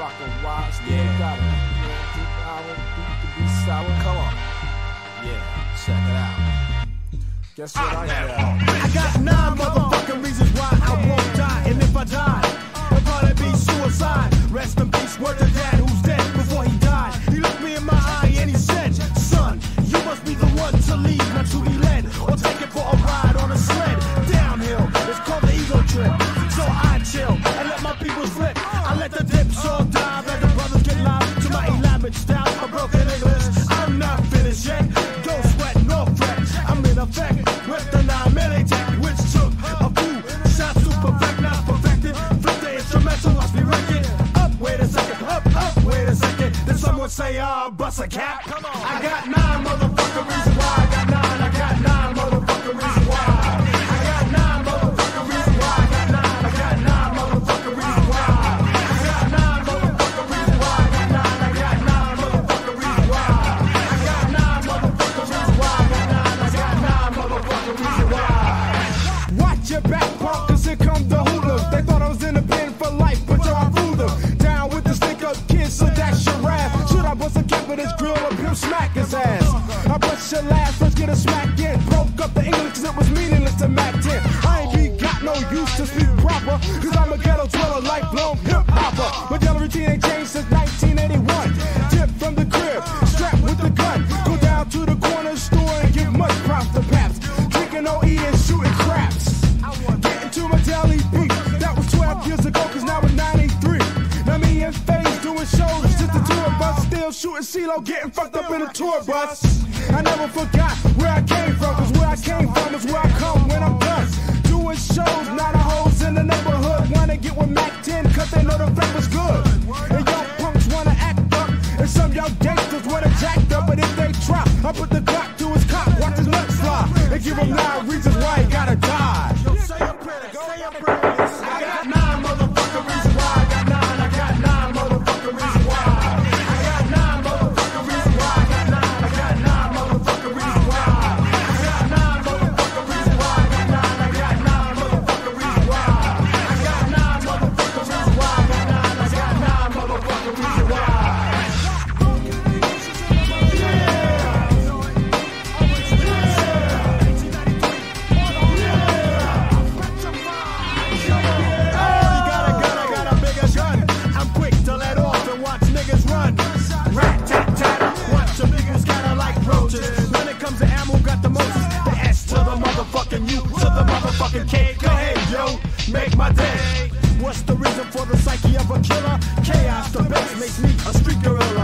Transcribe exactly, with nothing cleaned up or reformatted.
rockin' wild, still Yeah. got it. Drink hour, beat to be sour. Come on. Yeah, check it out. Guess what I got? I got nine motherfucking reasons why I won't die. And if I die, it'll probably be suicide. Rest in peace, word to dad who's dead before he died. He looked me in my eye and he said, son, you must be the one to lead, not to be led. Or take it for a ride on a sled. Downhill, it's called the ego trip. So I chill and let my people flip. I let the dips all dive, let the brothers get live to my elaborate style of broken English. I'm not finished yet, don't sweat, no fret. I'm in effect with the nine millitech, which took a few shots to perfect, not perfected. Flip the instrumental, watch me wreck it. Up, wait a second, up, up, wait a second. Then someone say, ah, uh, bust a cap. Come on. I got nine motherfucking reasons why. I got nine, I got nine motherfucking reasons why. I got nine motherfucking reasons why. I got nine, I got nine motherfucking reasons why. I got nine motherfucking reasons why. I got nine, I got nine motherfucking reasons why. I got nine motherfucking reasons why. I got nine, I got nine motherfucking reasons why. Watch your back, punk, cause here come the hoodlums. They thought I was in the pen for life, but yo, I fooled them. Down with the stick up kids, so that's your wrath. Should I bust a cap with his grill or pimp smack his ass? I bust your last, let's get a smack in. Broke up the English cause it was meaningless to Mac ten. I ain't be got no use to speak proper, cause I'm a ghetto dweller, lifelong hip hopper. My daily routine ain't changed since nineteen eighty-one. Tip from the crib, strapped with the gun. Go down to the corner store and give much props to Paps. Drinking, no eating, shooting craps. Getting to my daily beat. That was twelve years ago, cause now it's ninety-three. Now me and FaZe doing shows, just the two of us. Still shooting CeeLo, getting fucked up in a tour bus. I never forgot where I came from, cause where I came from is where I come when I'm done. Doing shows, not a hoes in the neighborhood. Wanna get with Mac ten, cause they know the rap was good. And y'all punks wanna act up, and some y'all gangsters wanna jack up. But if they try, I put the Glock to his cock, watch his nuts fly, and give him nine reasons why he gotta die. Yo, say your prayers, say your prayers. I got nine motherfucking reasons why. I got nine, I got nine motherfucking reasons why. I got nine motherfucking reasons why. I got nine, I got nine motherfucking reasons why. I got nine motherfucking reasons why. I got nine, I got nine motherfucking reasons why. I got nine motherfucking reasons why. I got nine, I got nine motherfucking reasons why. K, go ahead, yo, make my day. What's the reason for the psyche of a killer? Chaos, the best makes me a street gorilla.